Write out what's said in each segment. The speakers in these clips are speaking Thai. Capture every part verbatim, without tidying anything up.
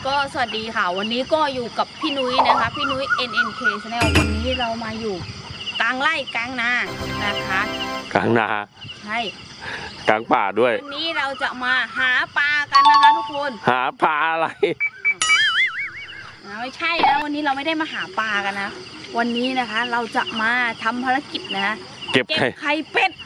ก็สวัสดีค่ะวันนี้ก็อยู่กับพี่นุ้ยนะคะพี่นุ้ย เอ็น เอ็น เค Channel วันนี้เรามาอยู่กลางไร่กลางนานะคะกลางนาใช่กลางป่าด้วยวันนี้เราจะมาหาปลากันนะคะทุกคนหาปลาอะไรไม่ใช่นะวันนี้เราไม่ได้มาหาปลากันนะวันนี้นะคะเราจะมาทำภารกิจนะเก็บไข่ไข่เป็ด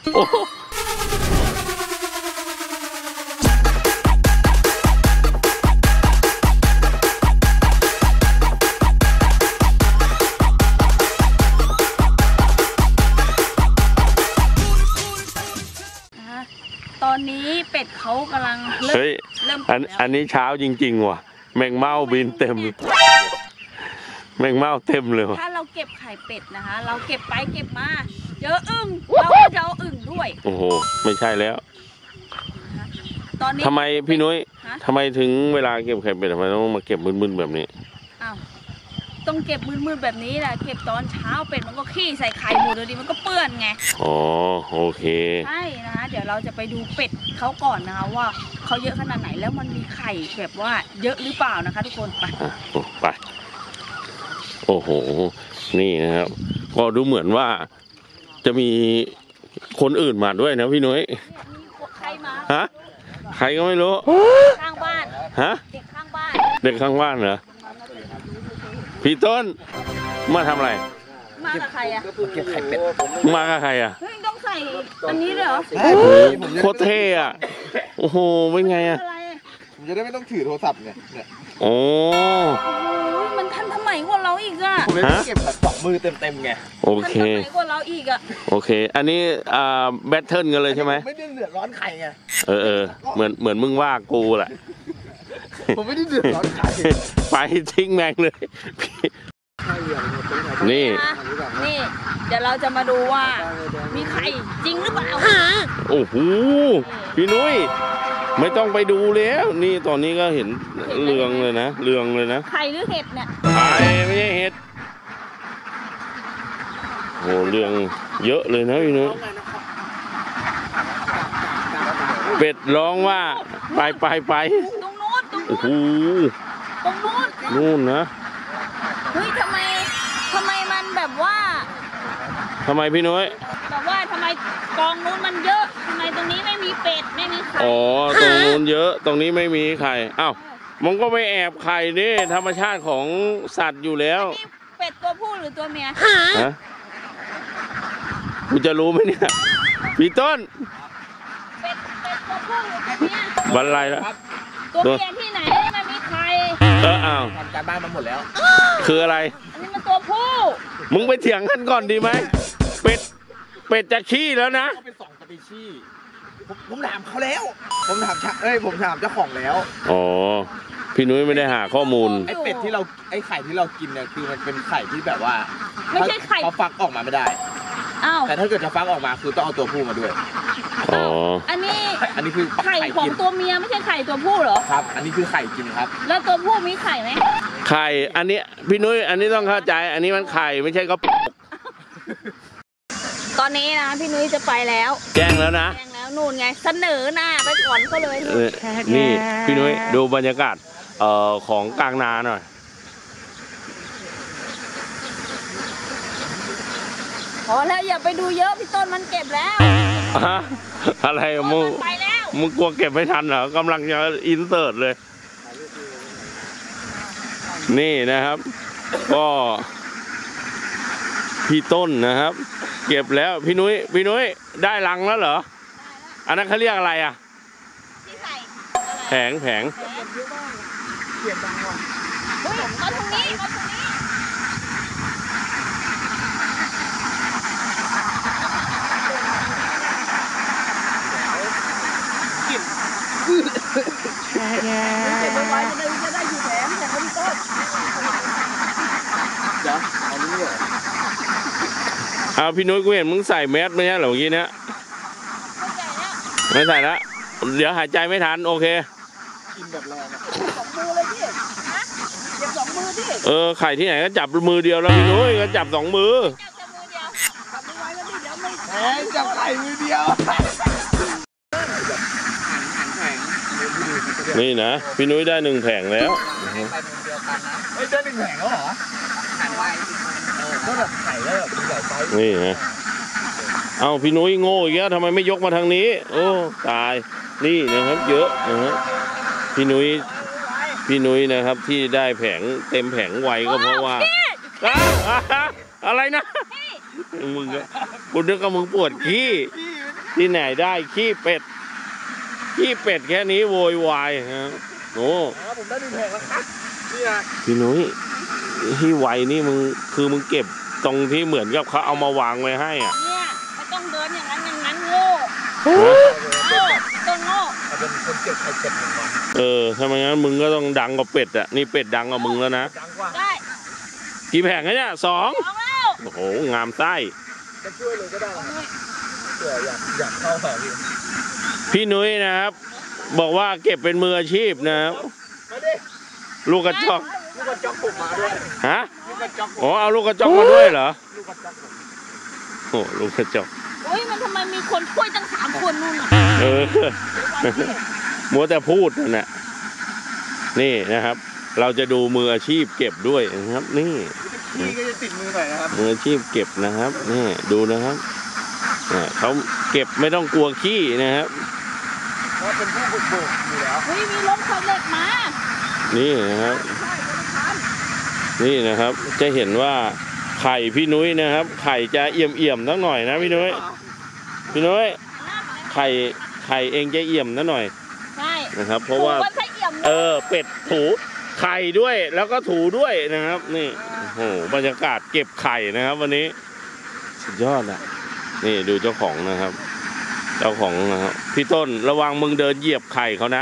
ตอนนี้เป็ดเขากำลังเริ่มเริ่มอันอันนี้เช้าจริงๆว่ะแมงเม่าบินเต็มแมงเม่าเต็มเลยถ้าเราเก็บไข่เป็ดนะคะเราเก็บไปเก็บมาเจออึ่งเราก็จะเอาอึ่งด้วยโอ้โหไม่ใช่แล้วตอนนี้ทำไมพี่นุ้ยทำไมถึงเวลาเก็บไข่เป็ดทำไมต้องมาเก็บมึนๆแบบนี้อ้าวต้องเก็บมืดๆแบบนี้แหละเก็บตอนเช้าเป็ดมันก็ขี้ใส่ไข่หมดเลยดิมันก็เปื้อนไงอ๋อโอเคใช่นะคะเดี๋ยวเราจะไปดูเป็ดเขาก่อนนะคะว่าเขาเยอะขนาดไหนแล้วมันมีไข่แบบว่าเยอะหรือเปล่านะคะทุกคนไปไปโอ้โหนี่นะครับก็ดูเหมือนว่าจะมีคนอื่นมาด้วยนะพี่นุ้ยใครมาฮะใครก็ไม่รู้ข้างบ้านฮะเด็กข้างบ้านเด็กข้างบ้านเหรอพี่ต้นมาทำอะไรมากับใครอะเก็บไข่เป็ดมากับใครอะเฮ้ยต้องใส่อันนี้เลยเหรอโคตรเท่อะโอ้โหเป็นไงอะผมจะได้ไม่ต้องถือโทรศัพท์เนี่ยโอ้มันทันสมัยกว่าเราอีกอะผมเลยเก็บแบบสองมือเต็มๆไงโอเคทันสมัยกว่าเราอีกอะโอเคอันนี้อ่าแบทเทิลกันเลยใช่ไหมไม่ได้เดือดร้อนใครไงเออเออเหมือนเหมือนมึงว่ากูแหละผมไม่ได้เดือดร้อนใครไปทิ้งแมงเลยนี่นี่เดี๋ยวเราจะมาดูว่ามีไข่จริงหรือเปล่าโอ้โหพี่นุ้ยไม่ต้องไปดูแล้วนี่ตอนนี้ก็เห็นเรืองเลยนะเรืองเลยนะไข่หรือเห็ดเนี่ยไข่ไม่ใช่เห็ดโอ้เรืองเยอะเลยนะพี่นุ้ยเป็ดร้องว่าไปไปไปตรงนู้นตรงนู้นโอ้โหตรงนู้นนู่นนะเฮ้ยทำไมทำไมมันแบบว่าทำไมพี่นุ้ยแบบว่าทำไมกองนู้นมันเยอะทำไมตรงนี้ไม่มีเป็ดไม่มีไข่อ๋อตรงนู้นเยอะตรงนี้ไม่มีไข่อ้าวมันก็ไปแอบไข่นี่ธรรมชาติของสัตว์อยู่แล้วเป็ดตัวผู้หรือตัวเมียฮะกูจะรู้ไหมเนี่ยพี่ต้นเป็ดเป็ดตัวผู้หรือตัวเมียบรรลัยแล้วตัวเมียที่ไหนมันมีไข่เอออ้าวทำการบ้านมาหมดแล้วคืออะไรอันนี้มันตัวผู้มึงไปเถียงกันก่อนดีไหมเป็ดเป็ดจะขี้แล้วนะเขาเป็นสองสปีชีส์ผมถามเขาแล้วผมถามเอ้ยผมถามเจ้าของแล้วอ๋อพี่นุ้ยไม่ได้หาข้อมูลไอเป็ดที่เราไอไข่ที่เรากินเนี่ยคือมันเป็นไข่ที่แบบว่าไม่ใช่ไข่เขาฟักออกมาไม่ได้อ้าวแต่ถ้าเกิดจะฟักออกมาคือต้องเอาตัวผู้มาด้วยอ๋ออันนี้อันนี้คือไข่ของตัวเมียไม่ใช่ไข่ตัวผู้เหรอครับอันนี้คือไข่กินครับแล้วตัวผู้มีไข่ไหมไข่อันนี้พี่นุ้ยอันนี้ต้องเข้าใจอันนี้มันไข่ไม่ใช่ก็ตอนนี้นะพี่นุ้ยจะไปแล้วแจ้งแล้วนะแจ้งแล้วนู่นไงเสนอหน้าไปก่อนก็เลยนี่พี่นุ้ยดูบรรยากาศเอ่อของกลางนาหน่อยพอแล้วอย่าไปดูเยอะพี่ต้นมันเก็บแล้วอะไรมึงมึงกลัวเก็บไม่ทันเหรอกำลังจะอินเสิร์ตเลยนี่นะครับก็พี่ต้นนะครับเก็บแล้วพี่นุ้ยพี่นุ้ยได้รังแล้วเหรออันนั้นเขาเรียกอะไรอ่ะแผงแผงเฮ้ยมาตรงนี้มาตรงนี้เก็บไว้จะได้จะได้อยู่แถมแต่เขาพี่ต้นเดี๋ยวเอานี้เหรอเอาพี่นุ้ยกูเห็นมึงใส่แมสไม่ใช่เหรอเมื่อกี้เนี้ยไม่ใส่แล้วเดี๋ยวหายใจไม่ทันโอเคกินแบบแรงสองมือเลยพี่ฮะเก็บสองมือพี่เออไข่ที่ไหนก็จับมือเดียวแล้วพี่นุ้ยก็จับสองมือจับมือเดียวจับมือไว้แล้วดิเดี๋ยวไม่แหมจับไข่มือเดียวหันหันแข็งนี่นะพี่นุ้ยได้หนึ่งแผงแล้วเฮ้ยได้หนึ่งแผงแล้วเหรอหันไวก็แบบไข่แล้วแบบใหญ่ไซส์นี่นะเอาพี่นุ้ยโง่อีกแล้วทำไมไม่ยกมาทางนี้ โอ้ตายนี่นะครับเยอะนะฮะพี่นุ้ยพี่นุ้ยนะครับที่ได้แผงเต็มแผงไวก็เพราะว่าอะอะอะไรนะมึงก็คุณนึกว่ามึงปวดขี้ที่ไหนได้ขี้เป็ดขี้เป็ดแค่นี้โวยวายฮะโอ้ผมได้หนึ่งแผงแล้วครับนี่ไงพี่นุ้ยที่ไวนี่มึงคือมึงเก็บตรงที่เหมือนกับเขาเอามาวางไว้ให้อ่ะเนี่ยไม่ต้องเดินอย่างนั้นอย่างนั้นโง่โง่ต้องโง่เป็นคนเก็บไข่เป็ดหนึ่งวันเออถ้าไม่งั้นมึงก็ต้องดังกว่าเป็ดอ่ะนี่เป็ดดังกว่ามึงแล้วนะดังกว่าได้กี่แผงเนี่ยสองสองแล้วโอ้โหงามไส้จะช่วยเลยก็ได้เผื่ออยากอยากเข้าหาพี่พี่นุ้ยนะครับบอกว่าเก็บเป็นมืออาชีพนะครับลูกกระจอกลูกกระจอกผมมาด้วยฮะลูกกระจอกอ๋อเอาลูกกระจอกมาด้วยเหรอลูกกระจอกโอ้ลูกกระจอกโอ้ยมันทำไมมีคนช่วยตั้งสามคนนู่นอ่ะเออมัวแต่พูดนั่นแหละนี่นะครับ เราจะดูมืออาชีพเก็บด้วยนะครับนี่ขี้ก็จะติดมือหน่อยนะครับมืออาชีพเก็บนะครับนี่ดูนะครับเขาเก็บไม่ต้องกลัวขี้นะครับเพราะเป็นผู้บุกเบิกอยู่แล้วเฮ้ยมีรถขนเหล็กมานี่นะครับนี่นะครับจะเห็นว่าไข่พี่นุ้ยนะครับไข่จะเอี่ยมเอี่ยมสักหน่อยนะพี่นุ้ยพี่นุ้ยไข่ไข่เองจะเอี่ยมสักหน่อยใช่นะครับเพราะว่าเออเป็ดถูไข่ด้วยแล้วก็ถูด้วยนะครับนี่โอ้โหบรรยากาศเก็บไข่นะครับวันนี้สุดยอดอ่ะนี่ดูเจ้าของนะครับเจ้าของนะครับพี่ต้นระวังมึงเดินเหยียบไข่เขานะ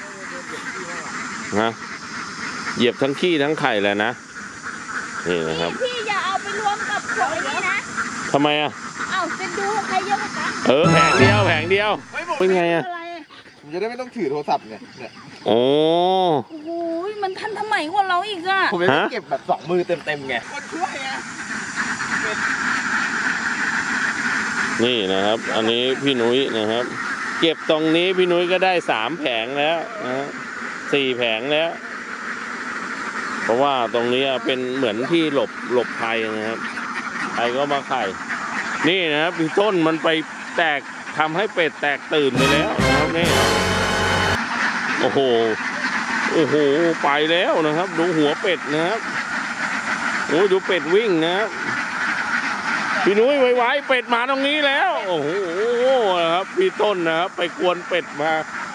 นะเหยียบทั้งขี้ทั้งไข่เลยนะนี่นะครับพี่อย่าเอาไปรวมกับของนี้นะทำไมอ่ะเอาจะดูใครเยอะกว่ากันเออแผงเดียวแผงเดียวเป็นไงอ่ะผมจะได้ไม่ต้องถือโทรศัพท์เนี่ยเนี่ยโอ้โหมันทันสมัยกว่าเราอีกอ่ะผมจะเก็บแบบสองมือเต็มๆไงคนช่วยอ่ะนี่นะครับอันนี้พี่นุ้ยนะครับเก็บตรงนี้พี่นุ้ยก็ได้สามแผงแล้วนะสี่แผงแล้วเพราะว่าตรงนี้เป็นเหมือนที่หลบหลบภัยนะครับใครก็มาไข่นี่นะครับพี่ต้นมันไปแตกทำให้เป็ดแตกตื่นไปแล้วนะครับนี่โอ้โหโอ้โหไปแล้วนะครับดูหัวเป็ดนะครับโอ้ดูเป็ดวิ่งนะครับพี่นุ้ยไวๆเป็ดมาตรงนี้แล้วโอ้โหนะครับพี่ต้นนะครับไปกวนเป็ดมา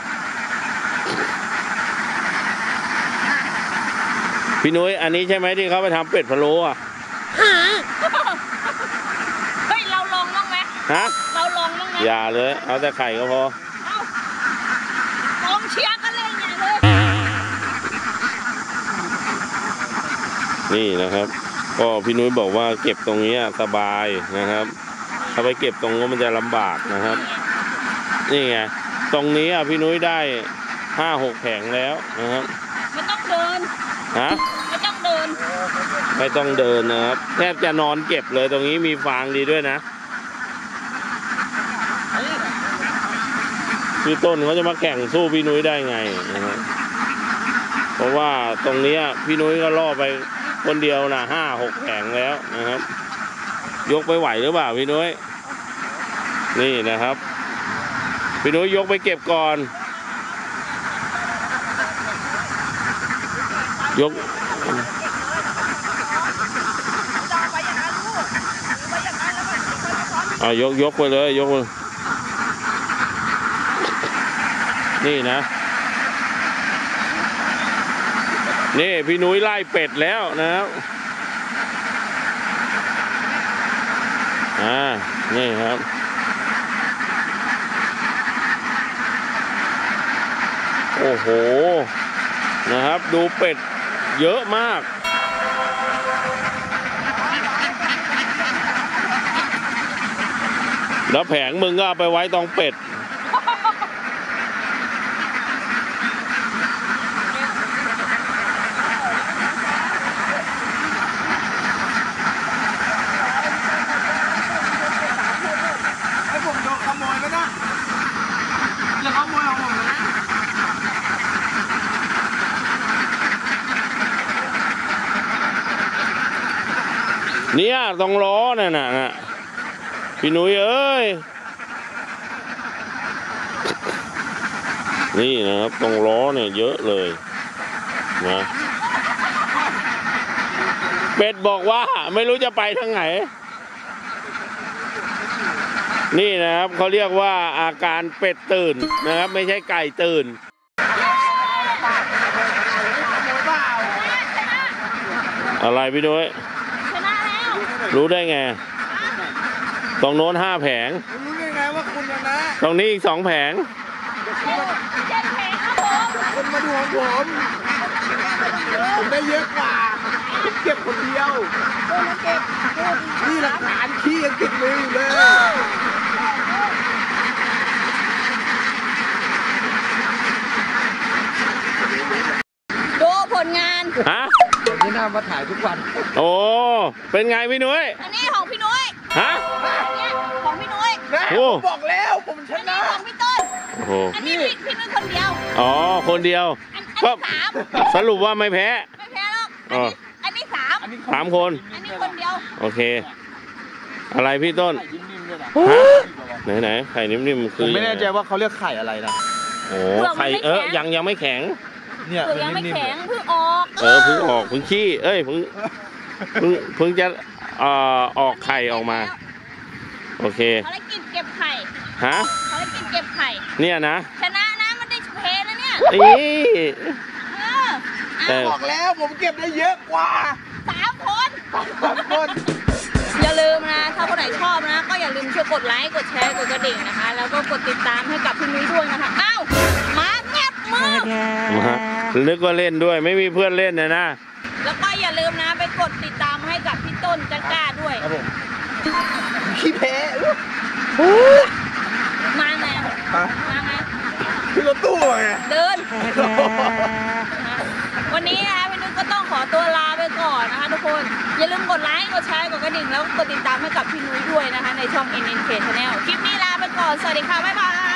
พี่นุ้ยอันนี้ใช่ไหมที่เขาไปทำเป็ดพะโล้อ่ะเฮ้ยเราลองบ้างไหมฮะเราลองบ้างไหมอย่าเลยเอาแต่ไข่ก็พอเอาลองเชียร์กันเลยเนี่ยเลยนี่นะครับก็พี่นุ้ยบอกว่าเก็บตรงนี้สบายนะครับถ้าไปเก็บตรงนู้นมันจะลำบากนะครับนี่ไงตรงนี้อ่ะพี่นุ้ยได้ห้าหกแผงแล้วนะครับไม่ต้องเดินฮะไม่ต้องเดินไม่ต้องเดินนะครับแทบจะนอนเก็บเลยตรงนี้มีฟางดีด้วยนะพี่ต้นเขาจะมาแข่งสู้พี่นุ้ยได้ไงนะครับเพราะว่าตรงนี้พี่นุ้ยก็ล่อไปคนเดียวนะห้าหกแผงแล้วนะครับยกไปไหวหรือเปล่าพี่นุ้ยนี่นะครับพี่นุ้ยยกไปเก็บก่อนยกอ่ายกยกไปเลยยกไปนี่นะนี่พี่นุ้ยไล่เป็ดแล้วนะครับอ่านี่ครับโอ้โหนะครับดูเป็ดเยอะมากแล้วแผงมึงก็เอาไปไว้ตรงเป็ดขโมยแล้วนะอย่าขโมยของผมนะเนี่ยตรงล้อน่ะน่ะน่ะพี่นุ้ยเอ้ยนี่นะครับตรงล้อเนี่ยเยอะเลยนะเป็ดบอกว่าไม่รู้จะไปทางไหนนี่นะครับเขาเรียกว่าอาการเป็ดตื่นนะครับไม่ใช่ไก่ตื่นอะไรพี่นุ้ยชนะแล้วรู้ได้ไงตรงโน้นห้าแผงคุณรู้ได้ไงว่าคุณชนะตรงนี้อีกสองแผงเจ็ดแผงครับผมคุณมาดูของผมผมได้เยอะกว่าผมเก็บคนเดียวตัวมาเก็บนี่หลักฐานขี้ยังติดมืออยู่เลยดูผลงานฮะผมนี่น่ามาถ่ายทุกวันโอ้เป็นไงพี่นุ้ยอันนี้ของพี่นุ้ยฮะอันนี้ของพี่นุ้ยนะโอ้ผมบอกแล้วผมชอันนี้นะของพี่ต้นโอ้โหอันนี้พี่พี่นุ้ยคนเดียวอ๋อคนเดียวอันอันก็นี้สามสรุปว่าไม่แพ้ไม่แพ้หรอกอ๋ออันนี้สามสามคนอันนี้คนเดียวโอเค อะไรพี่ต้น ฮะ ไหนไหนไข่นิ่มๆผคือมไม่แน่ใจว่าเขาเรียกไข่อะไรนะโอ้ไข่เออยังยังไม่แข็งเนี่ยเปลือกยังไม่นิ่มๆแข็งเนี่ยเพิ่งออกเออเพิ่งออกเพิ่งขี้เอ้ยเพิ่งเพิ่งเพิ่งจะเอ่อออกไข่ออกมา โอเคเขาได้กินเก็บไข่ฮะเขาได้กินเก็บไข่เนี่ยนะชนะนะมันได้เพนะเนี่ยนี่เออแต่บอกแล้วผมเก็บได้เยอะกว่าสามคนสามคนอย่าลืมนะ ถ้าคนไหนชอบนะ ก็อย่าลืมช่วยกดไลค์ กดแชร์ กดกระดิ่งนะคะ แล้วก็กดติดตามให้กับพี่นุ้ยด้วยนะคะ อ้าวมาเงียบมือฮะนึกว่าเล่นด้วยไม่มีเพื่อนเล่นนะนะแล้วก็อย่าลืมนะไปกดติดตามให้กับพี่ต้นจักร้าด้วยครับผมขี้แพ้มาไงฮะมาไงคือรถตู้ไงเดิน วันนี้นะคะพี่นุ้ยก็ต้องขอตัวลาไปก่อนนะคะทุกคน อย่าลืมกดไลค์ กดแชร์ กดกระดิ่ง แล้วก็กดติดตามให้กับพี่นุ้ยด้วยนะคะในช่อง เอ็น เอ็น เค Channel คลิปนี้ลาไปก่อน สวัสดีค่ะ บ๊ายบาย